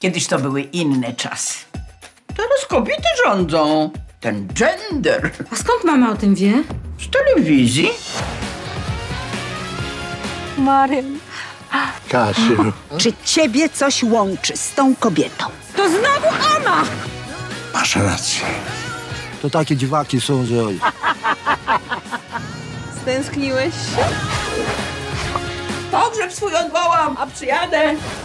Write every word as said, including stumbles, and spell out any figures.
Kiedyś to były inne czasy. Teraz kobiety rządzą. Ten gender. A skąd mama o tym wie? Z telewizji. Maryn. Kasiu. Czy ciebie coś łączy z tą kobietą? To znowu ona! Masz rację. To takie dziwaki są, że... Stęskniłeś się? Pogrzeb swój odwołam, a przyjadę.